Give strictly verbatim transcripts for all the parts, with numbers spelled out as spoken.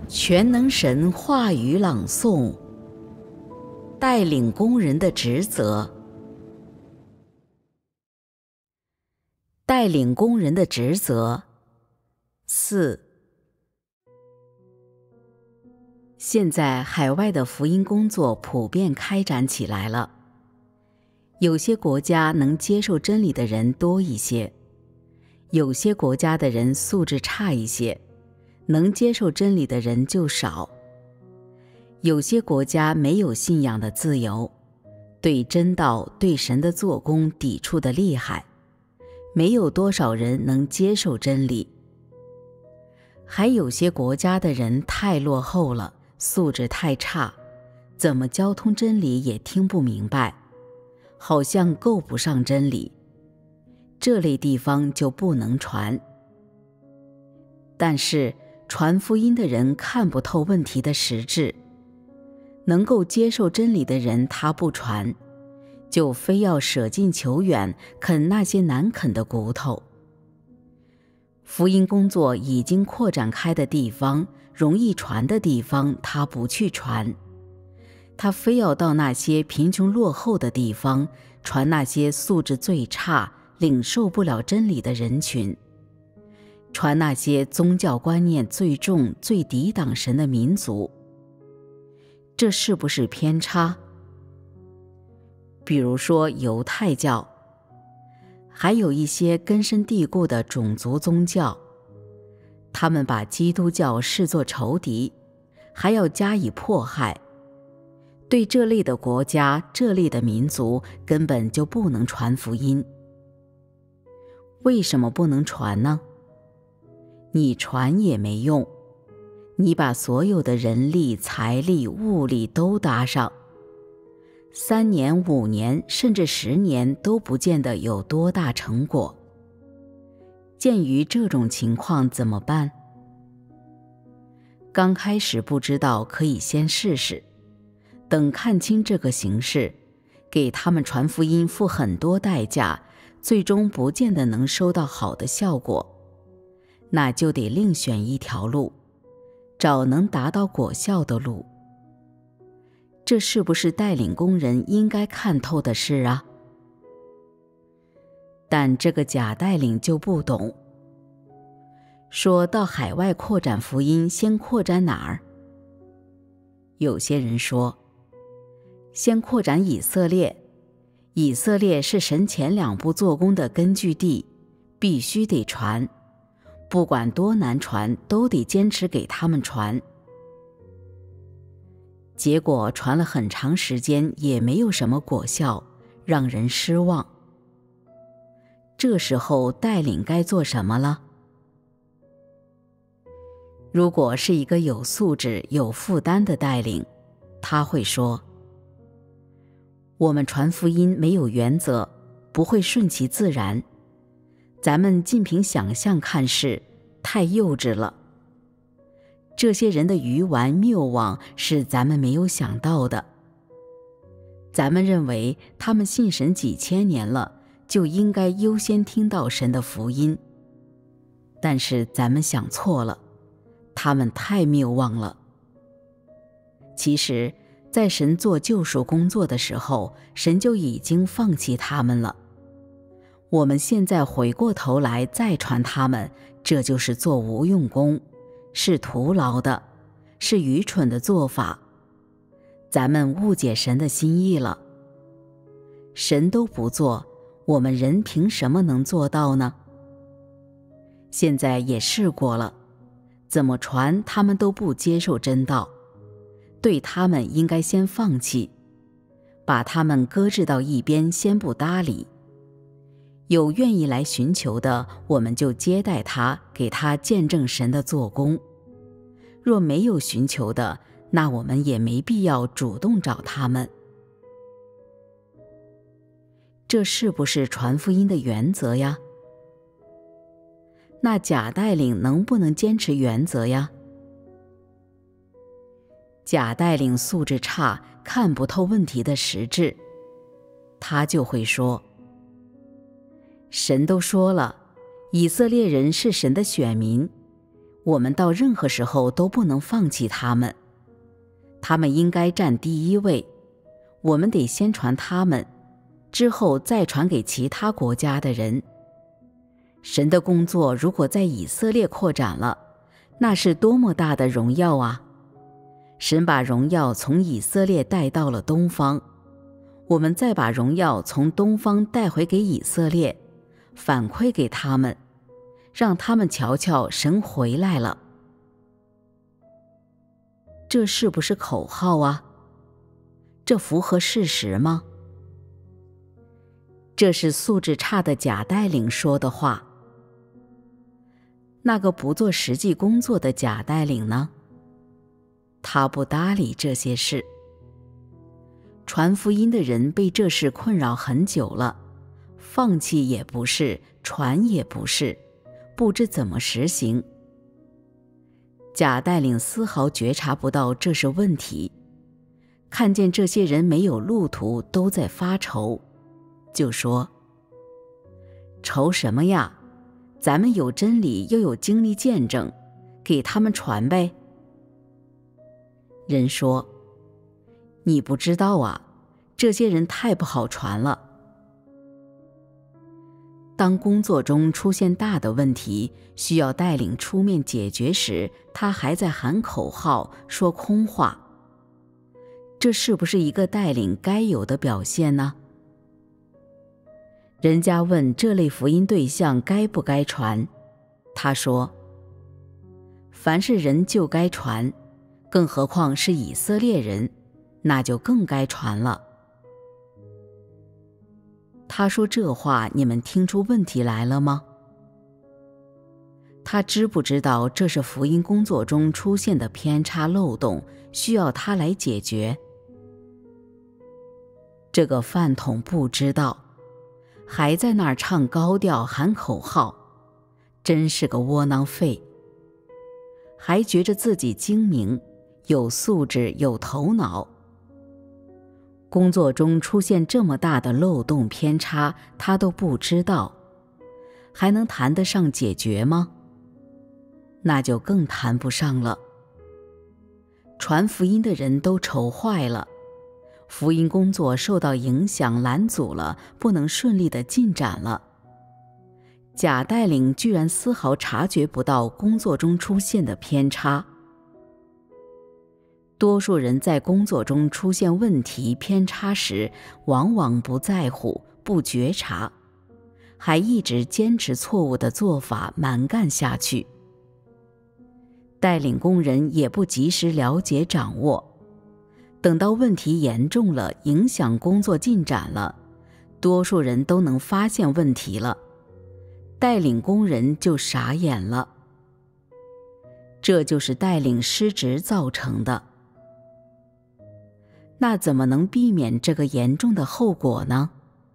全能神话语朗诵，带领工人的职责。带领工人的职责四。现在海外的福音工作普遍开展起来了，有些国家能接受真理的人多一些，有些国家的人素质差一些，能接受真理的人就少。有些国家没有信仰的自由，对真道、对神的做工抵触得厉害，没有多少人能接受真理。还有些国家的人太落后了，素质太差，怎么交通真理也听不明白，好像够不上真理，这类地方就不能传。但是传福音的人看不透问题的实质，能够接受真理的人他不传，就非要舍近求远，啃那些难啃的骨头。福音工作已经扩展开的地方，容易传的地方他不去传，他非要到那些贫穷落后的地方，传那些素质最差、领受不了真理的人群，传那些宗教观念最重、最抵挡神的民族。这是不是偏差？比如说犹太教，还有一些根深蒂固的种族宗教，他们把基督教视作仇敌，还要加以迫害。对这类的国家、这类的民族根本就不能传福音。为什么不能传呢？你传也没用，你把所有的人力、财力、物力都搭上，三年、五年甚至十年都不见得有多大成果。鉴于这种情况怎么办？刚开始不知道，可以先试试，等看清这个形势，给他们传福音付很多代价，最终不见得能收到好的效果，那就得另选一条路，找能达到果效的路。这是不是带领工人应该看透的事啊？但这个假带领就不懂，说到海外扩展福音，先扩展哪儿？有些人说，先扩展以色列，以色列是神前两部做工的根据地，必须得传，不管多难传，都得坚持给他们传。结果传了很长时间，也没有什么果效，让人失望。这时候带领该做什么了？如果是一个有素质、有负担的带领，他会说，我们传福音没有原则，不会顺其自然，咱们尽凭想象看事，太幼稚了。这些人的愚顽谬妄是咱们没有想到的。咱们认为他们信神几千年了，就应该优先听到神的福音。但是咱们想错了，他们太谬妄了。其实，在神做救赎工作的时候，神就已经放弃他们了。我们现在回过头来再传他们，这就是做无用功，是徒劳的，是愚蠢的做法。咱们误解神的心意了。神都不做，我们人凭什么能做到呢？现在也试过了，怎么传他们都不接受真道，对他们应该先放弃，把他们搁置到一边，先不搭理。有愿意来寻求的，我们就接待他，给他见证神的做工。若没有寻求的，那我们也没必要主动找他们。这是不是传福音的原则呀？那假带领能不能坚持原则呀？假带领素质差，看不透问题的实质，他就会说，神都说了，以色列人是神的选民， 我们到任何时候都不能放弃他们，他们应该占第一位，我们得先传他们，之后再传给其他国家的人。神的工作如果在以色列扩展了，那是多么大的荣耀啊！神把荣耀从以色列带到了东方，我们再把荣耀从东方带回给以色列，反馈给他们，让他们瞧瞧神回来了。这是不是口号啊？这符合事实吗？这是素质差的假带领说的话。那个不做实际工作的假带领呢？他不搭理这些事。传福音的人被这事困扰很久了，放弃也不是，传也不是，不知怎么实行。假带领丝毫觉察不到这是问题，看见这些人没有路途，都在发愁，就说：愁什么呀？咱们有真理，又有经历见证，给他们传呗。人说：你不知道啊，这些人太不好传了。当工作中出现大的问题，需要带领出面解决时，他还在喊口号，说空话。这是不是一个带领该有的表现呢？人家问这类福音对象该不该传，他说：凡是人就该传，更何况是以色列人，那就更该传了。他说这话，你们听出问题来了吗？他知不知道这是福音工作中出现的偏差漏洞，需要他来解决？这个饭桶不知道，还在那儿唱高调喊口号，真是个窝囊废，还觉着自己精明，有素质，有头脑。工作中出现这么大的漏洞偏差，他都不知道，还能谈得上解决吗？那就更谈不上了。传福音的人都愁坏了，福音工作受到影响拦阻了，不能顺利地进展了。假带领居然丝毫察觉不到工作中出现的偏差。多数人在工作中出现问题偏差时，往往不在乎，不觉察，还一直坚持错误的做法蛮干下去。带领工人也不及时了解掌握，等到问题严重了，影响工作进展了，多数人都能发现问题了，带领工人就傻眼了。这就是带领失职造成的。那怎么能避免这个严重的后果呢？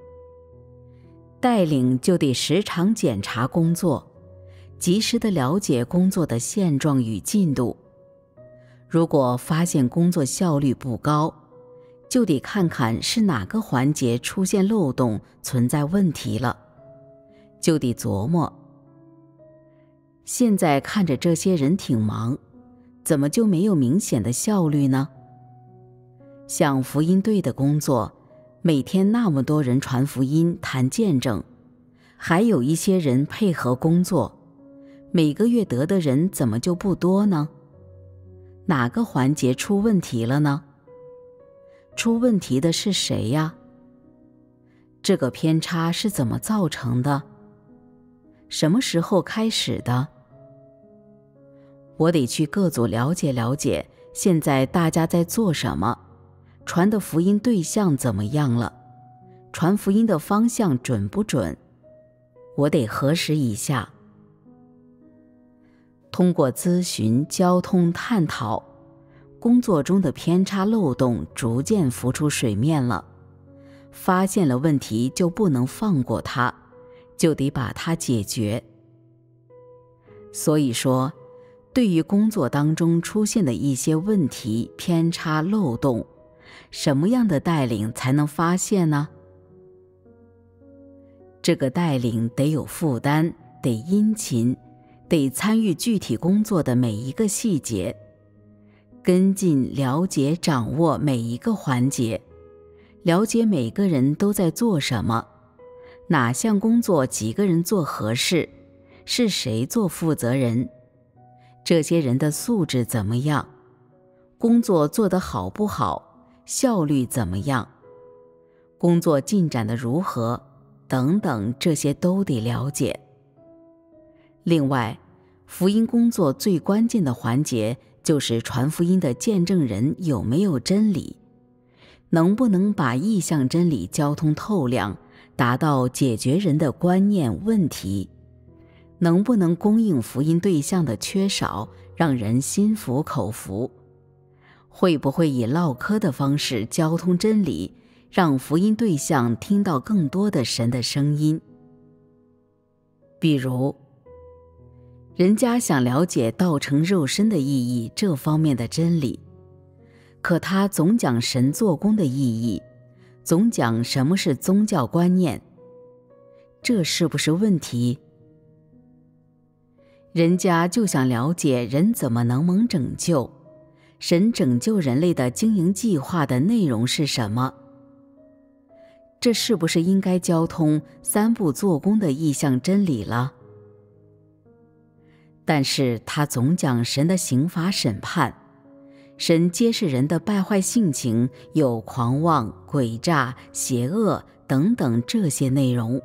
带领就得时常检查工作，及时地了解工作的现状与进度。如果发现工作效率不高，就得看看是哪个环节出现漏洞，存在问题了，就得琢磨。现在看着这些人挺忙，怎么就没有明显的效率呢？像福音队的工作，每天那么多人传福音、谈见证，还有一些人配合工作，每个月得的人怎么就不多呢？哪个环节出问题了呢？出问题的是谁呀？这个偏差是怎么造成的？什么时候开始的？我得去各组了解了解，现在大家在做什么，传的福音对象怎么样了，传福音的方向准不准，我得核实一下。通过咨询、交通、探讨，工作中的偏差漏洞逐渐浮出水面了。发现了问题就不能放过它，就得把它解决。所以说，对于工作当中出现的一些问题、偏差、漏洞，什么样的带领才能发现呢？这个带领得有负担，得殷勤， 得参与具体工作的每一个细节，跟进、了解、掌握每一个环节，了解每个人都在做什么，哪项工作几个人做合适，是谁做负责人，这些人的素质怎么样，工作做得好不好，效率怎么样，工作进展得如何，等等，这些都得了解。另外，福音工作最关键的环节就是传福音的见证人有没有真理，能不能把意象真理交通透亮，达到解决人的观念问题，能不能供应福音对象的缺少，让人心服口服，会不会以唠嗑的方式交通真理，让福音对象听到更多的神的声音。比如人家想了解道成肉身的意义这方面的真理，可他总讲神做工的意义，总讲什么是宗教观念，这是不是问题？人家就想了解人怎么能蒙拯救，神拯救人类的经营计划的内容是什么？这是不是应该交通三步做工的意象真理了？但是他总讲神的刑罚审判，神揭示人的败坏性情，有狂妄、诡诈、邪恶等等这些内容。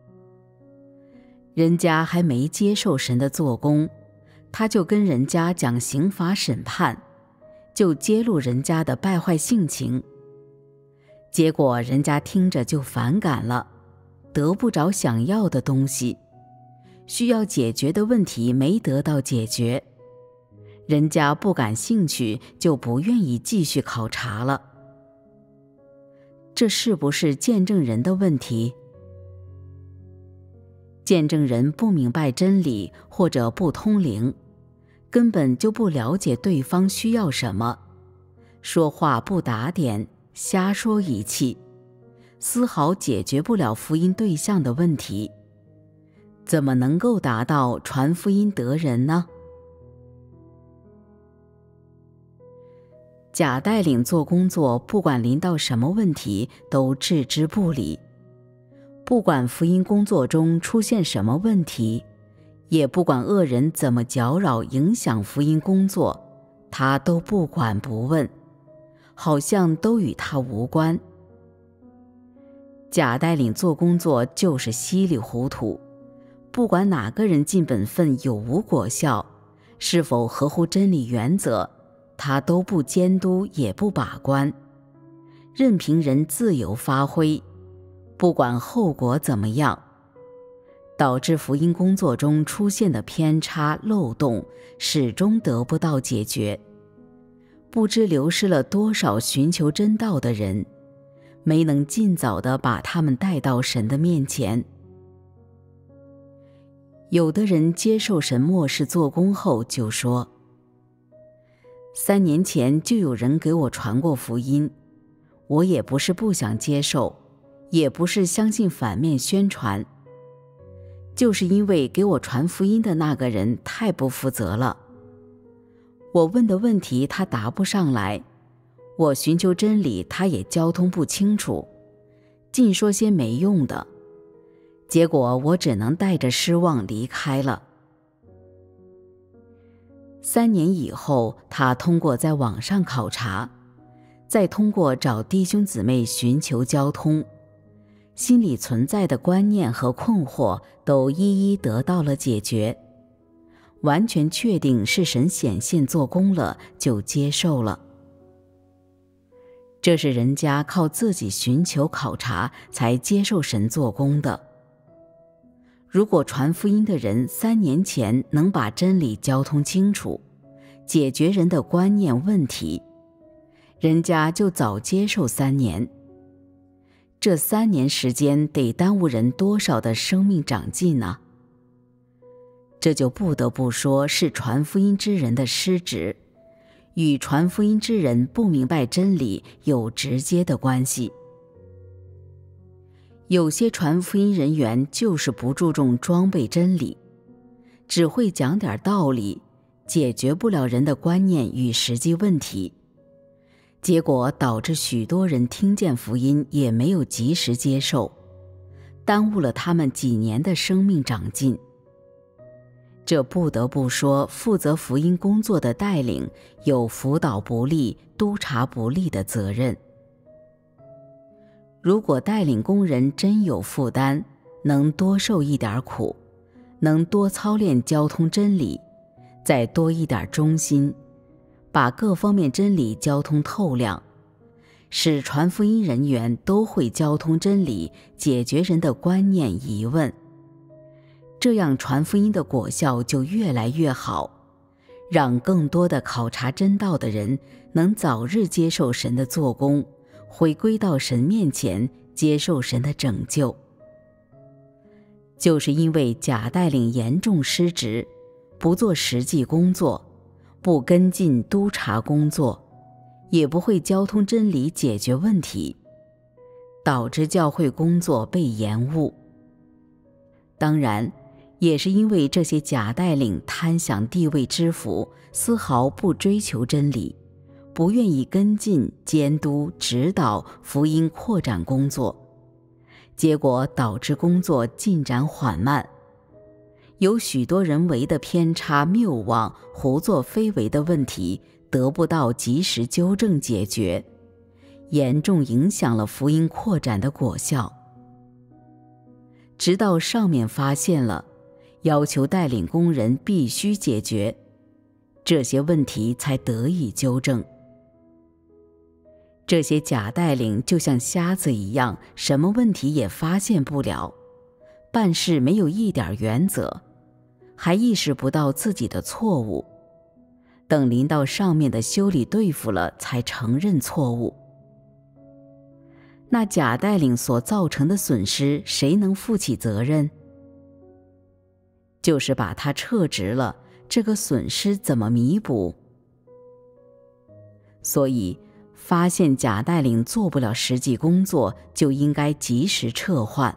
人家还没接受神的做工，他就跟人家讲刑罚审判，就揭露人家的败坏性情，结果人家听着就反感了，得不着想要的东西，需要解决的问题没得到解决，人家不感兴趣，就不愿意继续考察了。这是不是见证人的问题？见证人不明白真理或者不通灵，根本就不了解对方需要什么，说话不打点，瞎说一气，丝毫解决不了福音对象的问题，怎么能够达到传福音得人呢？假带领做工作，不管临到什么问题都置之不理，不管福音工作中出现什么问题，也不管恶人怎么搅扰影响福音工作，他都不管不问，好像都与他无关。假带领做工作就是稀里糊涂，不管哪个人尽本分有无果效，是否合乎真理原则，他都不监督也不把关，任凭人自由发挥，不管后果怎么样，导致福音工作中出现的偏差漏洞始终得不到解决，不知流失了多少寻求真道的人，没能尽早地把他们带到神的面前。有的人接受神默示做工后就说，三年前就有人给我传过福音，我也不是不想接受，也不是相信反面宣传，就是因为给我传福音的那个人太不负责了，我问的问题他答不上来，我寻求真理他也交通不清楚，尽说些没用的，结果我只能带着失望离开了。三年以后，他通过在网上考察，再通过找弟兄姊妹寻求交通，心里存在的观念和困惑都一一得到了解决，完全确定是神显现做工了，就接受了。这是人家靠自己寻求考察才接受神做工的。如果传福音的人三年前能把真理交通清楚，解决人的观念问题，人家就早接受三年。这三年时间得耽误人多少的生命长进呢？这就不得不说是传福音之人的失职，与传福音之人不明白真理有直接的关系。有些传福音人员就是不注重装备真理， 只会讲点道理，解决不了人的观念与实际问题，结果导致许多人听见福音也没有及时接受，耽误了他们几年的生命长进。这不得不说，负责福音工作的带领有辅导不力、督察不力的责任。如果带领工人真有负担，能多受一点苦，能多操练交通真理，再多一点忠心，把各方面真理交通透亮，使传福音人员都会交通真理，解决人的观念疑问，这样传福音的果效就越来越好，让更多的考察真道的人能早日接受神的做工，回归到神面前，接受神的拯救。就是因为假带领严重失职，不做实际工作，不跟进督察工作，也不会交通真理解决问题，导致教会工作被延误。当然，也是因为这些假带领贪享地位之福，丝毫不追求真理，不愿意跟进监督指导福音扩展工作，结果导致工作进展缓慢，有许多人为的偏差谬妄、胡作非为的问题得不到及时纠正解决，严重影响了福音扩展的果效。直到上面发现了，要求带领工人必须解决，这些问题才得以纠正。这些假带领就像瞎子一样，什么问题也发现不了，办事没有一点原则，还意识不到自己的错误，等临到上面的修理对付了，才承认错误。那假带领所造成的损失，谁能负起责任？就是把他撤职了，这个损失怎么弥补？所以发现假带领做不了实际工作，就应该及时撤换。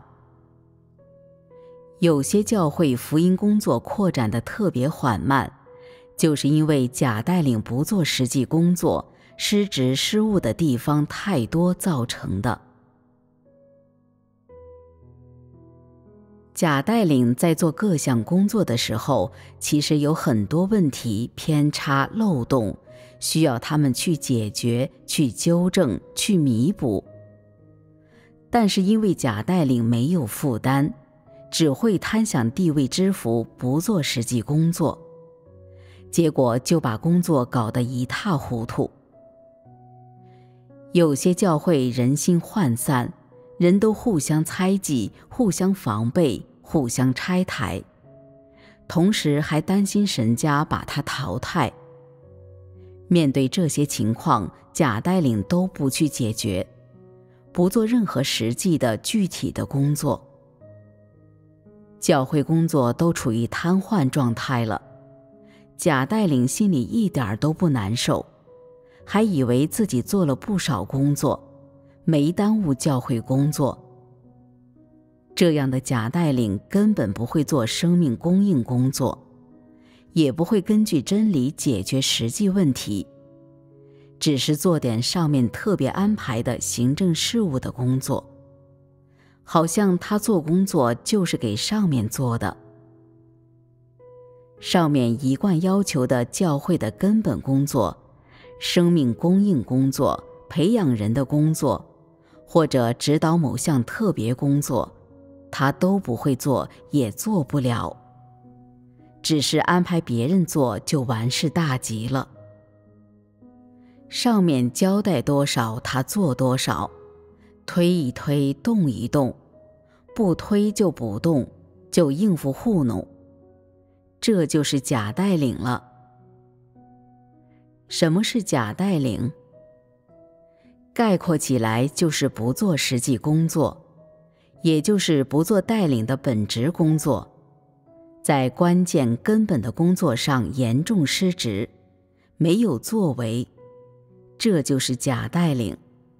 有些教会福音工作扩展得特别缓慢，就是因为假带领不做实际工作，失职失误的地方太多造成的。假带领在做各项工作的时候，其实有很多问题、偏差、漏洞，需要他们去解决、去纠正、去弥补。但是因为假带领没有负担，只会贪享地位之福，不做实际工作，结果就把工作搞得一塌糊涂。有些教会人心涣散，人都互相猜忌，互相防备，互相拆台，同时还担心神家把他淘汰。面对这些情况，假带领都不去解决，不做任何实际的具体的工作，教会工作都处于瘫痪状态了。假带领心里一点都不难受，还以为自己做了不少工作，没耽误教会工作。这样的假带领根本不会做生命供应工作，也不会根据真理解决实际问题，只是做点上面特别安排的行政事务的工作，好像他做工作就是给上面做的。上面一贯要求的教会的根本工作，生命供应工作，培养人的工作，或者指导某项特别工作，他都不会做，也做不了，只是安排别人做就完事大吉了。上面交代多少他做多少，推一推，动一动，不推就不动，就应付糊弄，这就是假带领了。什么是假带领？概括起来就是不做实际工作，也就是不做带领的本职工作，在关键根本的工作上严重失职，没有作为，这就是假带领。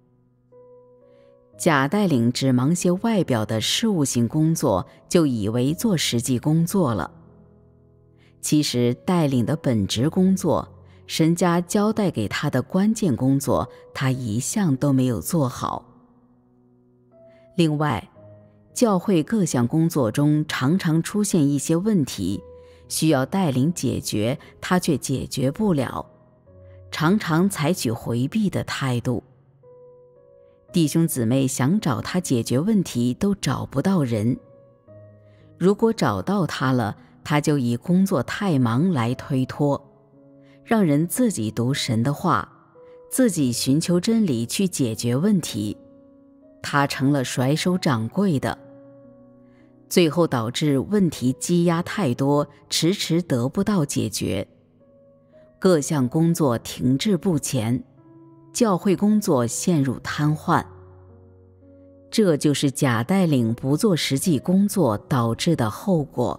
假带领只忙些外表的事务性工作，就以为做实际工作了。 其实带领的本职工作，神家交代给他的关键工作，他一项都没有做好。另外，教会各项工作中常常出现一些问题，需要带领解决，他却解决不了，常常采取回避的态度。弟兄姊妹想找他解决问题都找不到人，如果找到他了，他就以工作太忙来推脱，让人自己读神的话，自己寻求真理去解决问题，他成了甩手掌柜的，最后导致问题积压太多，迟迟得不到解决，各项工作停滞不前，教会工作陷入瘫痪。这就是假带领不做实际工作导致的后果。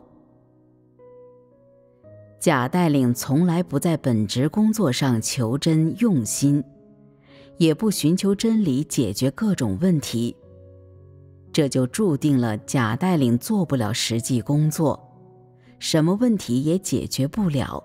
假带领从来不在本职工作上求真用心，也不寻求真理解决各种问题，这就注定了假带领做不了实际工作，什么问题也解决不了。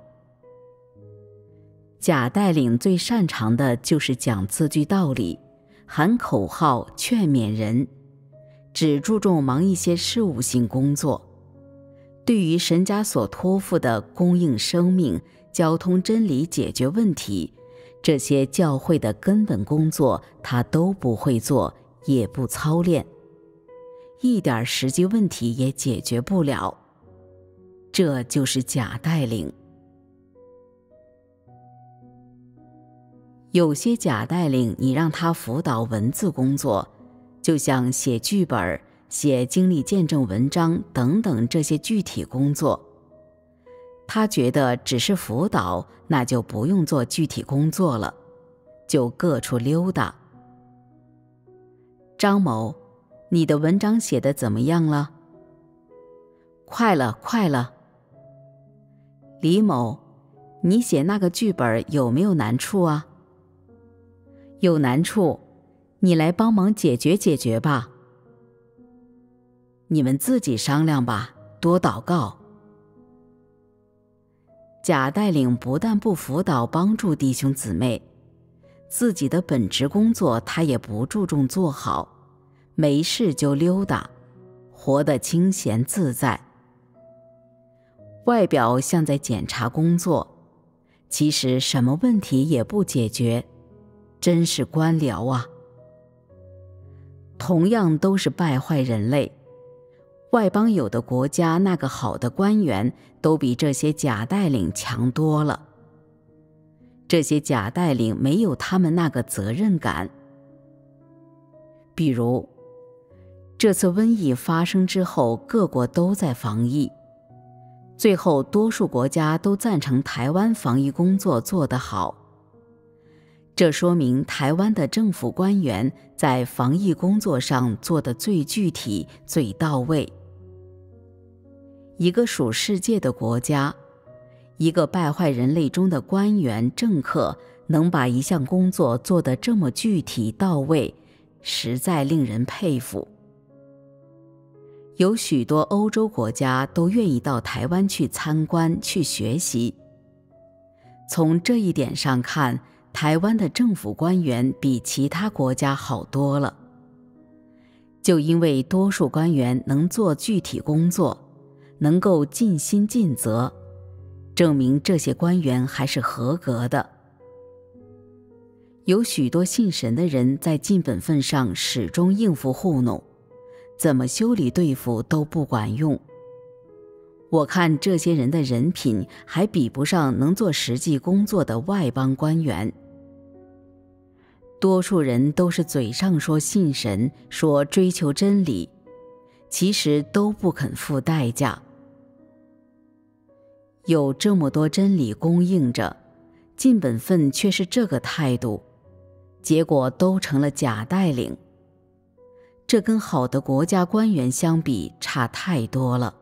假带领最擅长的就是讲字句道理，喊口号劝勉人，只注重忙一些事务性工作，对于神家所托付的供应生命、交通真理、解决问题，这些教会的根本工作他都不会做，也不操练，一点实际问题也解决不了，这就是假带领。有些假带领，你让他辅导文字工作，就像写剧本、写经历见证文章等等这些具体工作，他觉得只是辅导，那就不用做具体工作了，就各处溜达。张某，你的文章写得怎么样了？快了，快了。李某，你写那个剧本有没有难处啊？有难处，你来帮忙解决解决吧。你们自己商量吧，多祷告。假带领不但不辅导帮助弟兄姊妹，自己的本职工作他也不注重做好，没事就溜达，活得清闲自在。外表像在检查工作，其实什么问题也不解决，真是官僚啊！同样都是败坏人类，外邦有的国家那个好的官员都比这些假带领强多了。这些假带领没有他们那个责任感。比如，这次瘟疫发生之后，各国都在防疫，最后多数国家都赞成台湾防疫工作做得好。这说明台湾的政府官员在防疫工作上做得最具体、最到位。一个属世界的国家，一个败坏人类中的官员、政客，能把一项工作做得这么具体到位，实在令人佩服。有许多欧洲国家都愿意到台湾去参观、去学习。从这一点上看，台湾的政府官员比其他国家好多了。就因为多数官员能做具体工作，能够尽心尽责，证明这些官员还是合格的。有许多信神的人在尽本分上始终应付糊弄，怎么修理对付都不管用。我看这些人的人品还比不上能做实际工作的外邦官员。多数人都是嘴上说信神，说追求真理，其实都不肯付代价。有这么多真理供应着，尽本分却是这个态度，结果都成了假带领。这跟好的国家官员相比差太多了。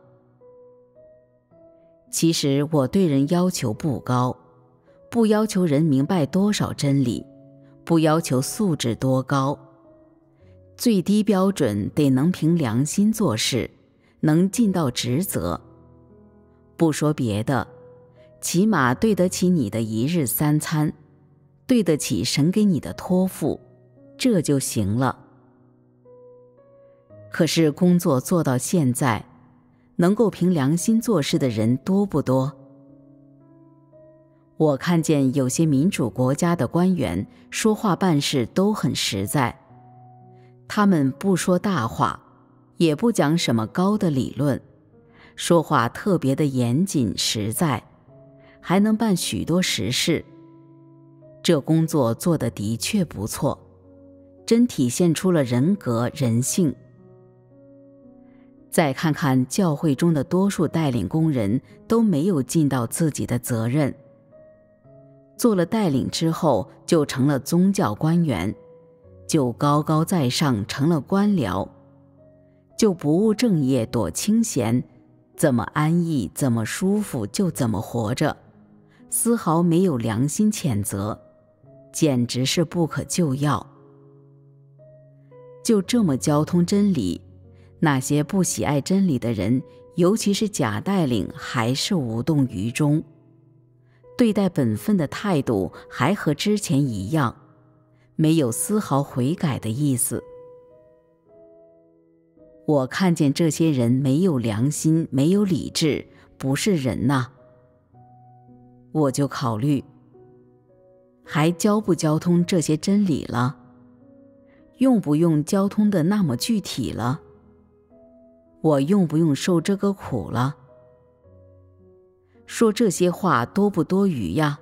其实我对人要求不高，不要求人明白多少真理，不要求素质多高，最低标准得能凭良心做事，能尽到职责。不说别的， 起码对得起你的一日三餐，对得起神给你的托付，这就行了。可是工作做到现在，能够凭良心做事的人多不多？我看见有些民主国家的官员说话办事都很实在，他们不说大话，也不讲什么高的理论，说话特别的严谨实在，还能办许多实事。这工作做得的确不错，真体现出了人格人性。再看看教会中的多数带领工人都没有尽到自己的责任，做了带领之后就成了宗教官员，就高高在上成了官僚，就不务正业躲清闲，怎么安逸怎么舒服就怎么活着，丝毫没有良心谴责，简直是不可救药。就这么交通真理，那些不喜爱真理的人，尤其是假带领，还是无动于衷，对待本分的态度还和之前一样，没有丝毫悔改的意思。我看见这些人没有良心，没有理智，不是人呐。我就考虑，还交不交通这些真理了？用不用交通的那么具体了？我用不用受这个苦了？说这些话多不多余呀？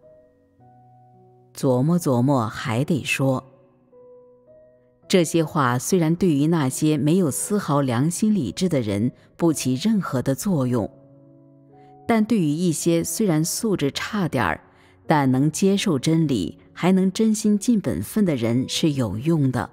琢磨琢磨还得说。这些话虽然对于那些没有丝毫良心理智的人不起任何的作用，但对于一些虽然素质差点儿，但能接受真理，还能真心尽本分的人是有用的。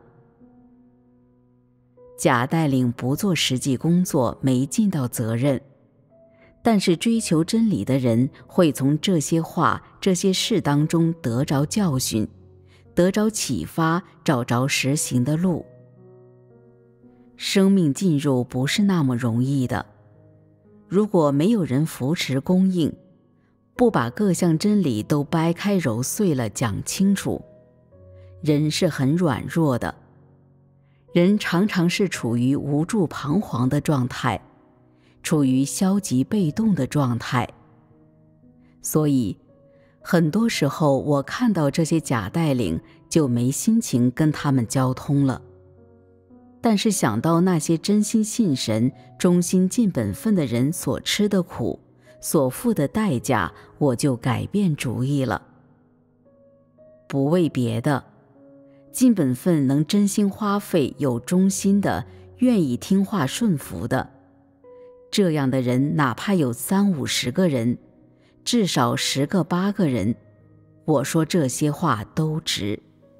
假带领不做实际工作，没尽到责任，但是追求真理的人会从这些话、这些事当中得着教训，得着启发，找着实行的路。生命进入不是那么容易的，如果没有人扶持供应，不把各项真理都掰开揉碎了讲清楚，人是很软弱的，人常常是处于无助彷徨的状态，处于消极被动的状态。所以很多时候我看到这些假带领，就没心情跟他们交通了。但是想到那些真心信神、忠心尽本分的人所吃的苦、所付的代价，我就改变主意了。不为别的，尽本分能真心花费、有忠心的、愿意听话顺服的，这样的人哪怕有三五十个人，至少十个八个人，我说这些话都值。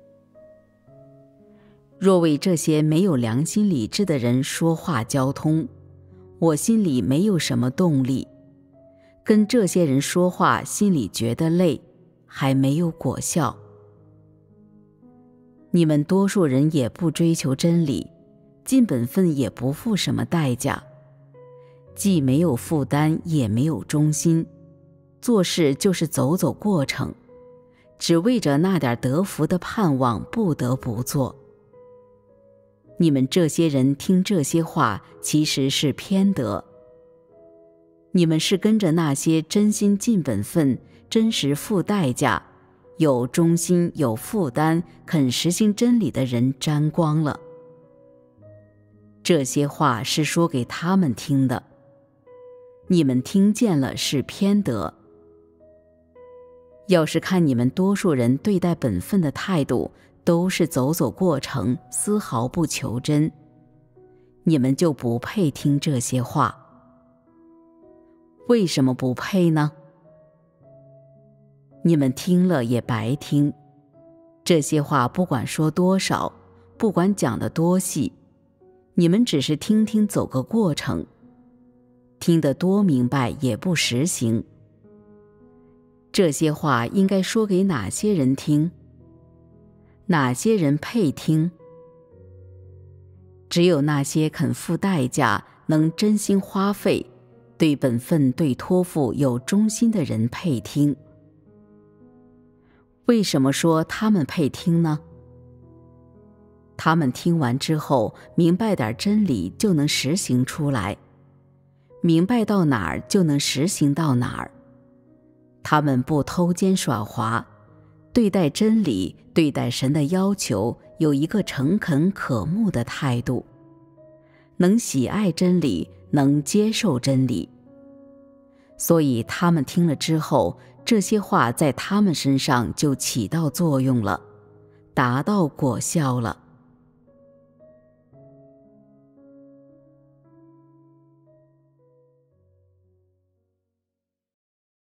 若为这些没有良心理智的人说话交通，我心里没有什么动力，跟这些人说话心里觉得累，还没有果效。你们多数人也不追求真理，尽本分也不付什么代价，既没有负担，也没有忠心，做事就是走走过程，只为着那点得福的盼望不得不做。你们这些人听这些话，其实是偏得。你们是跟着那些真心尽本分、真实付代价、有忠心有负担、肯实行真理的人沾光了。这些话是说给他们听的，你们听见了是偏得。要是看你们多数人对待本分的态度都是走走过程，丝毫不求真，你们就不配听这些话。为什么不配呢？你们听了也白听，这些话不管说多少，不管讲得多细，你们只是听听走个过程，听得多明白也不实行。这些话应该说给哪些人听？哪些人配听？只有那些肯付代价、能真心花费、 对本分、对托付有忠心的人配听。为什么说他们配听呢？他们听完之后，明白点真理就能实行出来，明白到哪儿就能实行到哪儿。他们不偷奸耍滑，对待真理、对待神的要求有一个诚恳可慕的态度，能喜爱真理，能接受真理。所以他们听了之后，这些话在他们身上就起到作用了，达到果效了。